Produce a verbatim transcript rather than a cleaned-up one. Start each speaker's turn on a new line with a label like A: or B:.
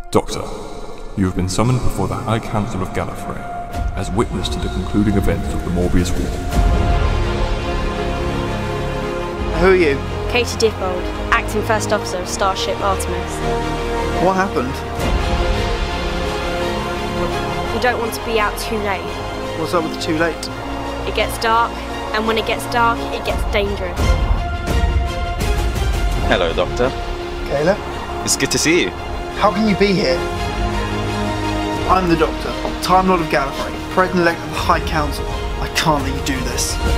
A: Doctor, you have been summoned before the High Council of Gallifrey as witness to the concluding events of the Morbius War.
B: Who are you?
C: Katie Dippold, acting First Officer of Starship Artemis.
B: What happened?
C: We don't want to be out too late.
B: What's up with the too late?
C: It gets dark, and when it gets dark, it gets dangerous.
D: Hello, Doctor.
B: Kayla?
D: It's good to see you.
B: How can you be here? I'm the Doctor, Time Lord of Gallifrey, President-elect of the High Council. I can't let you do this.